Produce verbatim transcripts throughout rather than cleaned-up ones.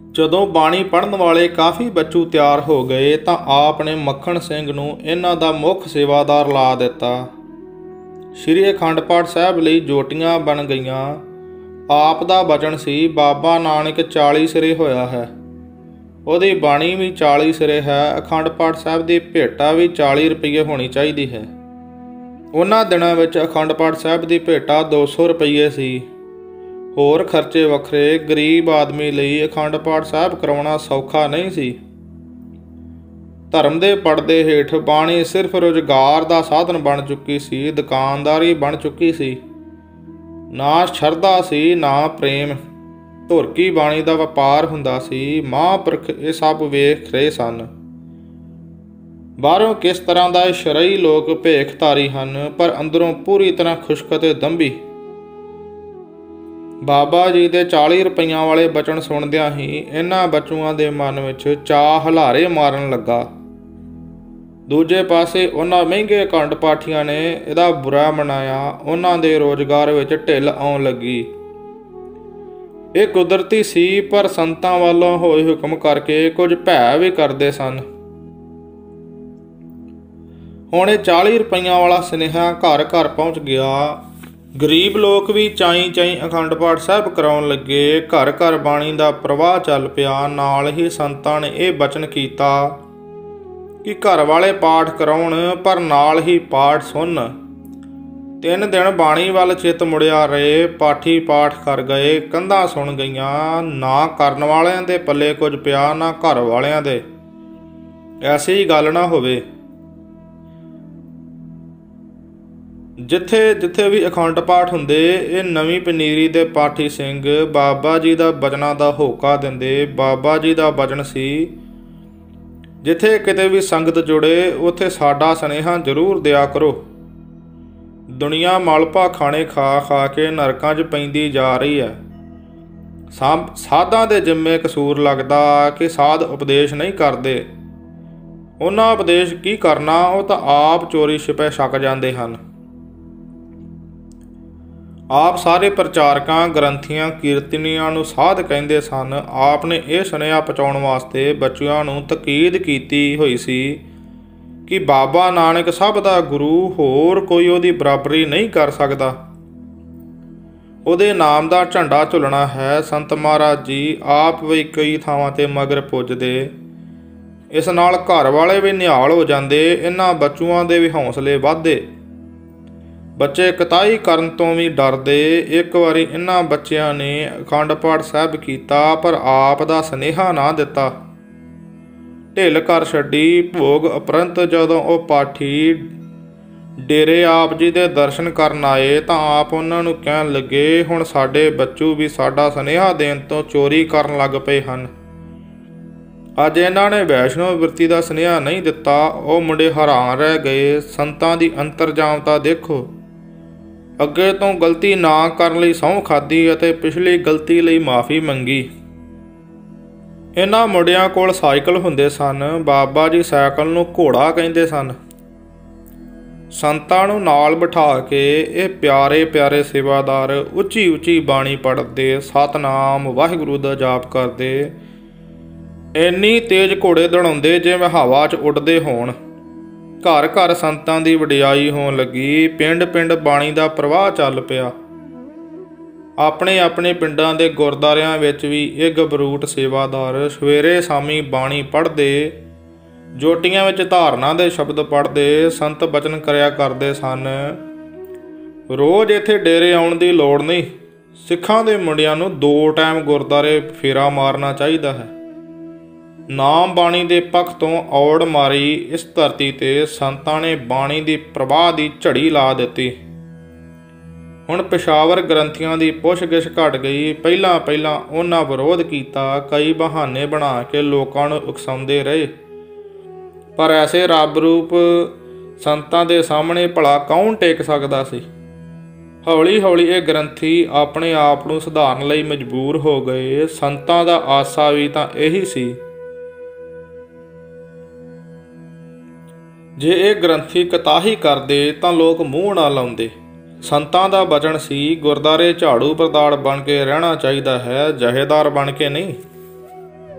ਜਦੋਂ ਬਾਣੀ ਪੜ੍ਹਨ ਵਾਲੇ ਕਾਫੀ ਬੱਚੂ ਤਿਆਰ ਹੋ ਗਏ ਤਾਂ ਆਪ ਨੇ ਮੱਖਣ ਸਿੰਘ ਨੂੰ ਇਹਨਾਂ ਦਾ ਮੁੱਖ ਸੇਵਾਦਾਰ ਲਾ ਦਿੱਤਾ। ਸ਼੍ਰੀ ਅਖੰਡ ਪਾਠ ਸਾਹਿਬ ਲਈ ਜੋਟੀਆਂ ਬਣ ਗਈਆਂ। ਆਪ ਦਾ ਬਚਨ ਸੀ, ਬਾਬਾ ਨਾਨਕ ਚਾਲੀ ਸਿਰੇ ਹੋਇਆ ਹੈ। ਉਹਦੀ ਬਾਣੀ ਵੀ ਚਾਲੀ ਸਿਰੇ ਹੈ। ਅਖੰਡ ਪਾਠ ਸਾਹਿਬ ਦੀ ਭੇਟਾ ਵੀ ਚਾਲੀ ਰੁਪਈਏ ਹੋਣੀ ਚਾਹੀਦੀ ਹੈ। ਉਹਨਾਂ ਦਿਨਾਂ ਵਿੱਚ ਅਖੰਡ ਪਾਠ ਸਾਹਿਬ ਦੀ ਭੇਟਾ ਦੋ ਸੌ ਰੁਪਈਏ ਸੀ। ਹੋਰ ਖਰਚੇ ਵੱਖਰੇ। ਗਰੀਬ ਆਦਮੀ ਲਈ ਅਖੰਡ ਪਾਠ ਸਾਹਿਬ ਕਰਾਉਣਾ ਸੌਖਾ ਨਹੀਂ ਸੀ। ਧਰਮ ਦੇ ਪਰਦੇ ਹੇਠ ਬਾਣੀ ਸਿਰਫ ਰੁਜ਼ਗਾਰ ਦਾ ਸਾਧਨ ਬਣ ਚੁੱਕੀ ਸੀ, ਦੁਕਾਨਦਾਰੀ ਬਣ ਚੁੱਕੀ ਸੀ। ਨਾ ਸ਼ਰਧਾ ਸੀ, ਨਾ ਪ੍ਰੇਮ। ਧੁਰਕੀ ਬਾਣੀ ਦਾ ਵਪਾਰ ਹੁੰਦਾ ਸੀ। ਮਹਾਂਪੁਰਖ ਇਹ ਸਭ ਵੇਖ ਰਹੇ ਸਨ। ਬਾਹਰੋਂ ਕਿਸ ਤਰ੍ਹਾਂ ਦਾ ਸ਼ਰਈ ਲੋਕ ਭੇਖਧਾਰੀ ਹਨ, ਪਰ ਅੰਦਰੋਂ ਪੂਰੀ ਤਰ੍ਹਾਂ ਖੁਸ਼ਕ ਅਤੇ ਦੰਭੀ। ਬਾਬਾ ਜੀ ਦੇ ਚਾਲੀ ਰੁਪਈਆਂ ਵਾਲੇ ਬਚਨ ਸੁਣਦਿਆਂ ਹੀ ਇਹਨਾਂ ਬੱਚੂਆਂ ਦੇ ਮਨ ਵਿੱਚ ਚਾਅ ਹਲਾਰੇ ਮਾਰਨ ਲੱਗਾ। ਦੂਜੇ ਪਾਸੇ ਉਹਨਾਂ ਮਹਿੰਗੇ ਅਖੰਡ ਪਾਠੀਆਂ ਨੇ ਇਹਦਾ ਬੁਰਾ ਮਨਾਇਆ। ਉਹਨਾਂ ਦੇ ਰੋਜ਼ਗਾਰ ਵਿੱਚ ਢਿੱਲ ਆਉਣ ਲੱਗੀ। ਇਹ ਕੁਦਰਤੀ ਸੀ, ਪਰ ਸੰਤਾਂ ਵੱਲੋਂ ਹੋਏ ਹੁਕਮ ਕਰਕੇ ਕੁਝ ਭੈ ਵੀ ਕਰਦੇ ਸਨ। ਹੁਣ ਇਹ ਚਾਲੀ ਰੁਪਈਆਂ ਵਾਲਾ ਸੁਨੇਹਾ ਘਰ ਘਰ ਪਹੁੰਚ ਗਿਆ। ਗਰੀਬ ਲੋਕ ਵੀ ਚਾਈ ਚਾਈ ਅਖੰਡ ਪਾਠ ਸਾਹਿਬ ਕਰਾਉਣ ਲੱਗੇ। ਘਰ ਘਰ ਬਾਣੀ ਦਾ ਪ੍ਰਵਾਹ ਚੱਲ ਪਿਆ। ਨਾਲ ਹੀ ਸੰਤਾਂ ਨੇ ਇਹ ਬਚਨ ਕੀਤਾ ਕਿ ਘਰ ਵਾਲੇ ਪਾਠ ਕਰਾਉਣ, ਪਰ ਨਾਲ ਹੀ ਪਾਠ ਸੁਣਨ। ਤਿੰਨ ਦਿਨ ਬਾਣੀ ਵੱਲ ਚਿੱਤ ਮੁੜਿਆ ਰਹੇ। ਪਾਠੀ ਪਾਠ ਕਰ ਗਏ, ਕੰਧਾਂ ਸੁਣ ਗਈਆਂ। ਨਾ ਕਰਨ ਵਾਲਿਆਂ ਦੇ ਪੱਲੇ ਕੁਝ ਪਿਆ, ਨਾ ਘਰ ਵਾਲਿਆਂ ਦੇ। ਐਸੀ ਗੱਲ ਨਾ ਹੋਵੇ। ਜਿੱਥੇ ਜਿੱਥੇ ਵੀ ਅਖੰਡ ਪਾਠ ਹੁੰਦੇ, ਇਹ ਨਵੀਂ ਪਨੀਰੀ ਦੇ ਪਾਠੀ ਸਿੰਘ ਬਾਬਾ ਜੀ ਦਾ ਬਚਨਾਂ ਦਾ ਹੋਕਾ ਦਿੰਦੇ। ਬਾਬਾ ਜੀ ਦਾ ਬਚਨ ਸੀ, ਜਿੱਥੇ ਕਿਤੇ ਵੀ ਸੰਗਤ ਜੁੜੇ ਉੱਥੇ ਸਾਡਾ ਸੁਨੇਹਾ ਜ਼ਰੂਰ ਦਿਆ ਕਰੋ। ਦੁਨੀਆ ਮਲਪਾ ਖਾਣੇ ਖਾ ਖਾ ਕੇ ਨਰਕਾਂ 'ਚ ਪੈਂਦੀ ਜਾ ਰਹੀ ਹੈ। ਸਾ ਸਾਧਾਂ ਦੇ ਜਿੰਮੇ ਕਸੂਰ ਲੱਗਦਾ ਕਿ ਸਾਧ ਉਪਦੇਸ਼ ਨਹੀਂ ਕਰਦੇ। ਉਹਨਾਂ ਉਪਦੇਸ਼ ਕੀ ਕਰਨਾ, ਉਹ ਤਾਂ ਆਪ ਚੋਰੀ ਛਿਪੇ ਛਕ ਜਾਂਦੇ ਹਨ। ਆਪ ਸਾਰੇ ਪ੍ਰਚਾਰਕਾਂ, ਗ੍ਰੰਥੀਆਂ, ਕੀਰਤਨੀਆਂ ਨੂੰ ਸਾਧ ਕਹਿੰਦੇ ਸਨ। ਆਪ ਨੇ ਇਹ ਸੁਨੇਹਾ ਪਹੁੰਚਾਉਣ ਵਾਸਤੇ ਬੱਚਿਆਂ ਨੂੰ ਤਕੀਦ ਕੀਤੀ ਹੋਈ ਸੀ ਕਿ ਬਾਬਾ ਨਾਨਕ ਸਭ ਦਾ ਗੁਰੂ, ਹੋਰ ਕੋਈ ਉਹਦੀ ਬਰਾਬਰੀ ਨਹੀਂ ਕਰ ਸਕਦਾ। ਉਹਦੇ ਨਾਮ ਦਾ ਝੰਡਾ ਝੁੱਲਣਾ ਹੈ। ਸੰਤ ਮਹਾਰਾਜ ਜੀ ਆਪ ਵੀ ਕਈ ਥਾਵਾਂ 'ਤੇ ਮਗਰ ਪੁੱਜਦੇ। ਇਸ ਨਾਲ ਘਰ ਵਾਲੇ ਵੀ ਨਿਹਾਲ ਹੋ ਜਾਂਦੇ। ਇਹਨਾਂ ਬੱਚੂਆਂ ਦੇ ਵੀ ਹੌਸਲੇ ਵੱਧਦੇ। ਬੱਚੇ ਕਤਾਈ ਕਰਨ ਤੋਂ ਵੀ ਡਰਦੇ। ਇੱਕ ਵਾਰੀ ਇਹਨਾਂ ਬੱਚਿਆਂ ਨੇ ਅਖੰਡ ਪਾਠ ਸਾਹਿਬ ਕੀਤਾ, ਪਰ ਆਪ ਦਾ ਸੁਨੇਹਾ ਨਾ ਦਿੱਤਾ। ਢਿੱਲ ਕਰ ਛੱਡੀ। ਭੋਗ ਉਪਰੰਤ ਜਦੋਂ ਉਹ ਪਾਠੀ ਡੇਰੇ ਆਪ ਜੀ ਦੇ ਦਰਸ਼ਨ ਕਰਨ ਆਏ ਤਾਂ ਆਪ ਉਹਨਾਂ ਨੂੰ ਕਹਿਣ ਲੱਗੇ, ਹੁਣ ਸਾਡੇ ਬੱਚੂ ਵੀ ਸਾਡਾ ਸੁਨੇਹਾ ਦੇਣ ਤੋਂ ਚੋਰੀ ਕਰਨ ਲੱਗ ਪਏ ਹਨ। ਅੱਜ ਇਹਨਾਂ ਨੇ ਵੈਸ਼ਨੋ ਬਿਰਤੀ ਦਾ ਸੁਨੇਹਾ ਨਹੀਂ ਦਿੱਤਾ। ਉਹ ਮੁੰਡੇ ਹੈਰਾਨ ਰਹਿ ਗਏ। ਸੰਤਾਂ ਦੀ ਅੰਤਰਜਾਮਤਾ ਦੇਖੋ। ਅੱਗੇ ਤੋਂ ਗਲਤੀ ਨਾ ਕਰਨ ਲਈ ਸਹੁੰ ਖਾਧੀ ਅਤੇ ਪਿਛਲੀ ਗਲਤੀ ਲਈ ਮਾफ़ੀ ਮੰਗੀ। ਇਹਨਾਂ ਮੁੰਡਿਆਂ ਕੋਲ ਸਾਈਕਲ ਹੁੰਦੇ ਸਨ। ਬਾਬਾ ਜੀ ਸਾਈਕਲ ਨੂੰ ਘੋੜਾ ਕਹਿੰਦੇ ਸਨ। ਸੰਤਾਂ ਨੂੰ ਨਾਲ ਬਿਠਾ ਕੇ ਇਹ ਪਿਆਰੇ ਪਿਆਰੇ ਸੇਵਾਦਾਰ ਉੱਚੀ ਉੱਚੀ ਬਾਣੀ ਪੜ੍ਹਦੇ, ਸਤਨਾਮ ਵਾਹਿਗੁਰੂ ਦਾ ਜਾਪ ਕਰਦੇ। ਇੰਨੀ ਤੇਜ਼ ਘੋੜੇ ਦੌੜਾਉਂਦੇ ਜਿਵੇਂ ਹਵਾ 'ਚ ਉੱਡਦੇ ਹੋਣ। ਘਰ ਘਰ ਸੰਤਾਂ ਦੀ ਵਡਿਆਈ ਹੋਣ ਲੱਗੀ। ਪਿੰਡ ਪਿੰਡ ਬਾਣੀ ਦਾ ਪ੍ਰਵਾਹ ਚੱਲ ਪਿਆ। ਆਪਣੇ ਆਪਣੇ ਪਿੰਡਾਂ ਦੇ ਗੁਰਦੁਆਰਿਆਂ ਵਿੱਚ ਵੀ ਇਹ ਗਬਰੂਟ ਸੇਵਾਦਾਰ ਸਵੇਰੇ ਸ਼ਾਮੀ ਬਾਣੀ ਪੜ੍ਹਦੇ। ਜੋਟੀਆਂ ਵਿੱਚ ਧਾਰਨਾ ਦੇ ਸ਼ਬਦ ਪੜ੍ਹਦੇ। ਸੰਤ ਬਚਨ ਕਰਿਆ ਕਰਦੇ ਸਨ। ਰੋਜ਼ ਇੱਥੇ ਡੇਰੇ ਆਉਣ ਦੀ ਲੋੜ ਨਹੀਂ। ਸਿੱਖਾਂ ਦੇ ਮੁੰਡਿਆਂ ਨੂੰ ਦੋ ਟਾਈਮ ਗੁਰਦੁਆਰੇ ਫੇਰਾ ਮਾਰਨਾ ਚਾਹੀਦਾ ਹੈ। ਨਾਮ ਬਾਣੀ ਦੇ ਪੱਖ ਤੋਂ ਔੜ ਮਾਰੀ ਇਸ ਧਰਤੀ 'ਤੇ ਸੰਤਾਂ ਨੇ ਬਾਣੀ ਦੀ ਪ੍ਰਵਾਹ ਦੀ ਝੜੀ ਲਾ ਦਿੱਤੀ। ਹੁਣ ਪੇਸ਼ਾਵਰ ਗ੍ਰੰਥੀਆਂ ਦੀ ਪੁੱਛ-ਗਿੱਛ ਘਟ ਗਈ। ਪਹਿਲਾਂ ਪਹਿਲਾਂ ਉਹਨਾਂ ਵਿਰੋਧ ਕੀਤਾ। ਕਈ ਬਹਾਨੇ ਬਣਾ ਕੇ ਲੋਕਾਂ ਨੂੰ ਉਕਸਾਉਂਦੇ ਰਹੇ, ਪਰ ਐਸੇ ਰੱਬ ਰੂਪ ਸੰਤਾਂ ਦੇ ਸਾਹਮਣੇ ਭਲਾ ਕੌਣ ਟੇਕ ਸਕਦਾ ਸੀ। ਹੌਲੀ ਹੌਲੀ ਇਹ ਗ੍ਰੰਥੀ ਆਪਣੇ ਆਪ ਨੂੰ ਸੁਧਾਰਨ ਲਈ ਮਜਬੂਰ ਹੋ ਗਏ। ਸੰਤਾਂ ਦਾ ਆਸਾ ਵੀ ਤਾਂ ਇਹੀ ਸੀ। ਜੇ ਇਹ ਗ੍ਰੰਥੀ ਕਤਾਹੀ ਕਰਦੇ ਤਾਂ ਲੋਕ ਮੂੰਹ ਨਾ ਲਾਉਂਦੇ। ਸੰਤਾਂ ਦਾ ਬਚਨ ਸੀ, ਗੁਰਦੁਆਰੇ ਝਾੜੂ ਪ੍ਰਦਾੜ ਬਣ ਕੇ ਰਹਿਣਾ ਚਾਹੀਦਾ ਹੈ, ਜਹੇਦਾਰ ਬਣ ਕੇ ਨਹੀਂ।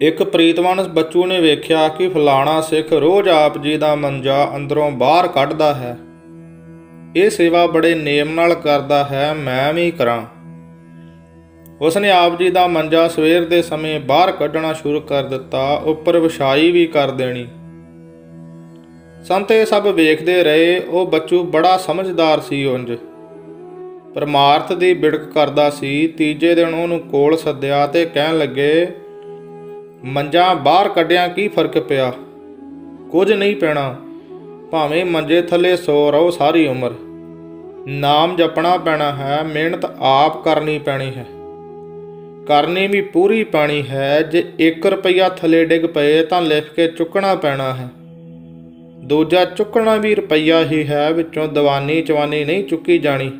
ਇੱਕ ਪ੍ਰੀਤਵਾਨ ਬੱਚੂ ਨੇ ਵੇਖਿਆ ਕਿ ਫਲਾਣਾ ਸਿੱਖ ਰੋਜ਼ ਆਪ ਜੀ ਦਾ ਮੰਜਾ ਅੰਦਰੋਂ ਬਾਹਰ ਕੱਢਦਾ ਹੈ। ਇਹ ਸੇਵਾ ਬੜੇ ਨੇਮ ਨਾਲ ਕਰਦਾ ਹੈ, ਮੈਂ ਵੀ ਕਰਾਂ। ਉਸਨੇ ਆਪ ਜੀ ਦਾ ਮੰਜਾ ਸਵੇਰ ਦੇ ਸਮੇਂ ਬਾਹਰ ਕੱਢਣਾ ਸ਼ੁਰੂ ਕਰ ਦਿੱਤਾ, ਉੱਪਰ ਵਿਛਾਈ ਵੀ ਕਰ ਦੇਣੀ। ਸੰਤ ਇਹ ਸਭ ਵੇਖਦੇ ਰਹੇ। ਉਹ ਬੱਚੂ ਬੜਾ ਸਮਝਦਾਰ ਸੀ। ਉਂਝ ਪਰਮਾਰਥ ਦੀ ਬਿੜਕ ਕਰਦਾ ਸੀ। ਤੀਜੇ ਦਿਨ ਉਹਨੂੰ ਕੋਲ ਸੱਦਿਆ ਤੇ ਕਹਿਣ ਲੱਗੇ, ਮੰਜਾ ਬਾਹਰ ਕੱਢਿਆ ਕੀ ਫਰਕ ਪਿਆ? ਕੁਝ ਨਹੀਂ ਪੈਣਾ, ਭਾਵੇਂ ਮੰਜੇ ਥੱਲੇ ਸੋ ਰਹੋ ਸਾਰੀ ਉਮਰ। ਨਾਮ ਜਪਣਾ ਪੈਣਾ ਹੈ, ਮਿਹਨਤ ਆਪ ਕਰਨੀ ਪੈਣੀ ਹੈ, ਕਰਨੀ ਵੀ ਪੂਰੀ ਪੈਣੀ ਹੈ। ਜੇ ਇੱਕ ਰੁਪਈਆ ਥੱਲੇ ਡਿੱਗ ਪਏ ਤਾਂ ਲਿਖ ਕੇ ਚੁੱਕਣਾ ਪੈਣਾ ਹੈ। ਦੂਜਾ ਚੁੱਕਣਾ ਵੀ ਰੁਪਈਆ ਹੀ ਹੈ, ਵਿੱਚੋਂ ਦੀਵਾਨੀ ਚਵਾਨੀ ਨਹੀਂ ਚੁੱਕੀ ਜਾਣੀ।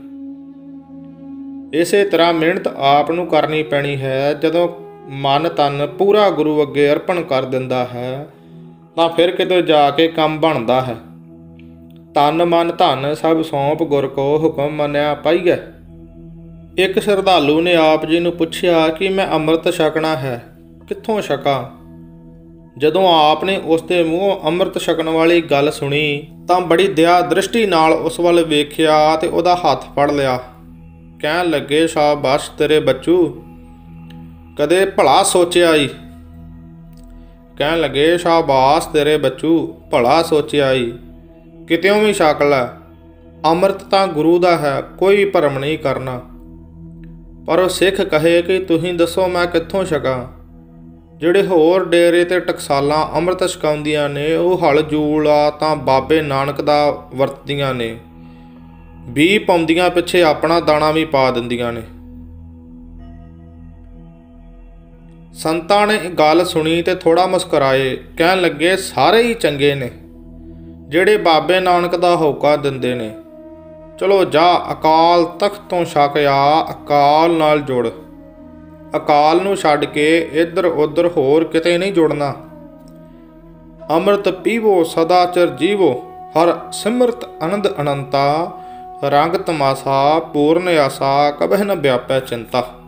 ਇਸੇ ਤਰ੍ਹਾਂ ਮਿਹਨਤ ਆਪ ਨੂੰ ਕਰਨੀ ਪੈਣੀ ਹੈ। ਜਦੋਂ ਮਨ ਤਨ ਪੂਰਾ ਗੁਰੂ ਅੱਗੇ ਅਰਪਣ ਕਰ ਦਿੰਦਾ ਹੈ ਤਾਂ ਫਿਰ ਕਿਤੇ ਜਾ ਕੇ ਕੰਮ ਬਣਦਾ ਹੈ। ਤਨ ਮਨ ਧਨ ਸਭ ਸੌਂਪ ਗੁਰ ਕੋ, ਹੁਕਮ ਮੰਨਿਆ ਪਾਈਐ। ਇੱਕ ਸ਼ਰਧਾਲੂ ਨੇ ਆਪ ਜੀ ਨੂੰ ਪੁੱਛਿਆ ਕਿ ਮੈਂ ਅੰਮ੍ਰਿਤ ਛਕਣਾ ਹੈ, ਕਿੱਥੋਂ ਛਕਾਂ? ਜਦੋਂ ਆਪ ਨੇ ਉਸ ਦੇ ਮੂੰਹੋਂ ਅੰਮ੍ਰਿਤ ਛਕਣ ਵਾਲੀ ਗੱਲ ਸੁਣੀ ਤਾਂ ਬੜੀ ਦਇਆ ਦ੍ਰਿਸ਼ਟੀ ਨਾਲ ਉਸ ਵੱਲ ਵੇਖਿਆ ਤੇ ਉਹਦਾ ਹੱਥ ਫੜ ਲਿਆ। ਕਹਿਣ ਲੱਗੇ, ਸ਼ਾਬਾਸ਼ ਤੇਰੇ ਬੱਚੂ, ਕਦੇ ਭਲਾ ਸੋਚਿਆ ਈ। ਕਹਿਣ ਲੱਗੇ, ਸ਼ਾਬਾਸ਼ ਤੇਰੇ ਬੱਚੂ, ਭਲਾ ਸੋਚਿਆ ਈ। ਕਿਤਿਓਂ ਵੀ ਛਕ ਲੈ, ਅੰਮ੍ਰਿਤ ਤਾਂ ਗੁਰੂ ਦਾ ਹੈ, ਕੋਈ ਭਰਮ ਨਹੀਂ ਕਰਨਾ। ਪਰ ਉਹ ਸਿੱਖ ਕਹੇ ਕਿ ਤੁਸੀਂ ਦੱਸੋ ਮੈਂ ਕਿੱਥੋਂ ਛਕਾਂ? ਜਿਹੜੇ ਹੋਰ ਡੇਰੇ ਤੇ ਟਕਸਾਲਾਂ ਅੰਮ੍ਰਿਤ ਛਕਾਉਂਦੀਆਂ ਨੇ, ਉਹ ਹਲ ਜੂਲਾ ਤਾਂ ਬਾਬੇ ਨਾਨਕ ਦਾ ਵਰਤਦੀਆਂ ਨੇ। ਵੀਹ ਪਾਉਂਦੀਆਂ ਪਿੱਛੇ ਆਪਣਾ ਦਾਣਾ ਵੀ ਪਾ ਦਿੰਦੀਆਂ ਨੇ। ਸੰਤਾਂ ਨੇ ਗੱਲ ਸੁਣੀ ਤੇ ਥੋੜਾ ਮੁਸਕਰਾਏ। ਕਹਿਣ ਲੱਗੇ, ਸਾਰੇ ਹੀ ਚੰਗੇ ਨੇ ਜਿਹੜੇ ਬਾਬੇ ਨਾਨਕ ਦਾ ਹੋਕਾ ਦਿੰਦੇ ਨੇ। ਚਲੋ ਜਾ, ਅਕਾਲ ਤਖਤ ਤੋਂ ਛਕ ਆ, ਅਕਾਲ ਨਾਲ ਜੁੜ। ਅਕਾਲ ਨੂੰ ਛੱਡ ਕੇ ਇੱਧਰ ਉੱਧਰ ਹੋਰ ਕਿਤੇ ਨਹੀਂ ਜੁੜਨਾ। ਅੰਮ੍ਰਿਤ ਪੀਵੋ ਸਦਾ ਚਿਰ ਜੀਵੋ, ਹਰ ਸਿਮਰਤ ਆਨੰਦ ਅਨੰਤਾ। ਰੰਗ ਤਮਾਸਾ ਪੂਰਨ ਆਸਾ, ਕਬਹਿ ਨ ਵਿਆਪੈ ਚਿੰਤਾ।